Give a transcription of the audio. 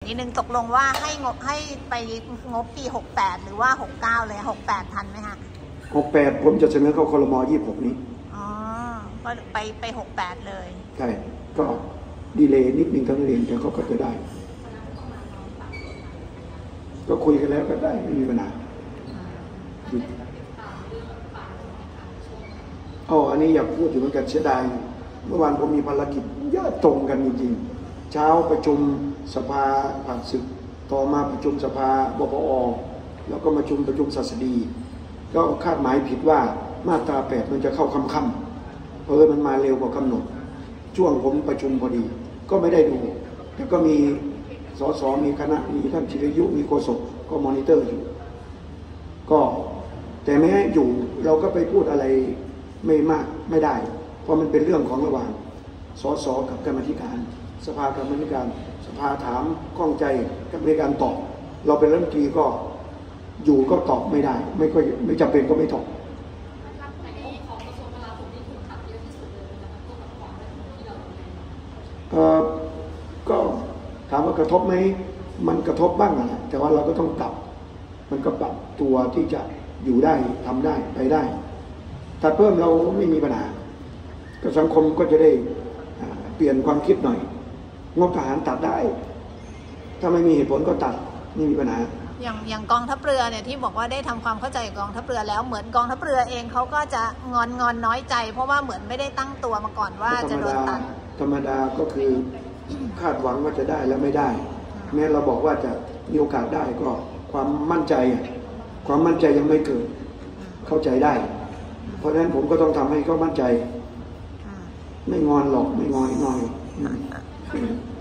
นิดนึงตกลงว่าให้ไปงบปี68หรือว่า69เลย68ทันไหมคะ 68ผมจะเสนอเข้าครม26นี้อ๋อก็ไป68เลยใช่ก็ดีเลย์นิดนึงทั้งเรียนแต่เขาก็จะได้ก็คุยกันแล้วก็ได้ไม่มีปัญหาอันนี้อยากพูดถึงเหมือนกันเสียดายเมื่อวานผมมีภารกิจเยอะตรงกันจริงๆเช้าประชุมสภาผ่านศึกต่อมาประชุมสภาบปอแล้วก็ประชุมศาสดีก็คาดหมายผิดว่ามาตรา8มันจะเข้าค่ำๆมันมาเร็วกว่ากำหนดช่วงผมประชุมพอดีก็ไม่ได้ดูแต่ก็มีสสมีคณะมีท่านชิรยุมีโฆษกก็มอนิเตอร์อยู่ก็แต่แม้อยู่เราก็ไปพูดอะไรไม่มากไม่ได้เพราะมันเป็นเรื่องของระหว่างสสกับกรรมธิการสภากรรมธิการสภาถามข้องใจกรรมธิการตอบเราเป็นรัฐมนตรีก็อยู่ก็ตอบไม่ได้ไม่จำเป็นก็ไม่ตอบก็ถามว่ากระทบไหมมันกระทบบ้างนะแต่ว่าเราก็ต้องปรับมันก็ปรับตัวที่จะอยู่ได้ทำได้ไปได้ถ้าเพิ่มเราไม่มีปัญหาก็สังคมก็จะได้เปลี่ยนความคิดหน่อยงบทหารตัดได้ถ้าไม่มีเหตุผลก็ตัดไม่มีปัญหาอย่างกองทัพเรือเนี่ยที่บอกว่าได้ทำความเข้าใจกับกองทัพเรือแล้วเหมือนกองทัพเรือเองเขาก็จะงอนน้อยใจเพราะว่าเหมือนไม่ได้ตั้งตัวมาก่อนว่าจะโดนตัดธรรมดาก็คือคาดหวังว่าจะได้แล้วไม่ได้แม้เราบอกว่าจะมีโอกาสได้ก็ความมั่นใจยังไม่เกิดเข้าใจได้เพราะฉะนั้นผมก็ต้องทำให้เขามั่นใจไม่งอนหรอกไม่งอย